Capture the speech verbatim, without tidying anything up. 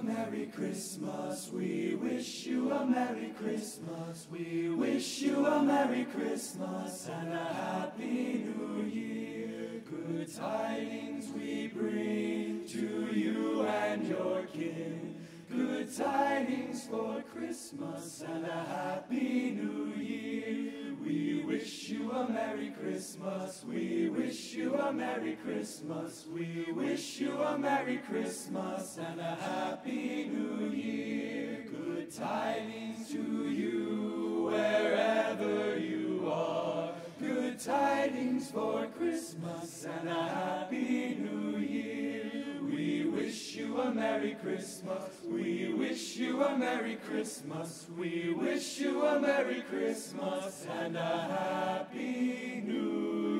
a Merry Christmas. We wish you a Merry Christmas. We wish you a Merry Christmas and a Happy New Year. Good tidings we bring to you and your kin. Good tidings for Christmas and a Happy New Year. We wish you a Merry Christmas. We wish you a Merry Christmas. We wish you a Merry Christmas and a Happy New Year. Good tidings to you wherever you are. Good tidings for Christmas and a Happy New Year. We wish you a Merry Christmas. We wish you a Merry Christmas. We wish you a Merry Christmas and a Happy New Year.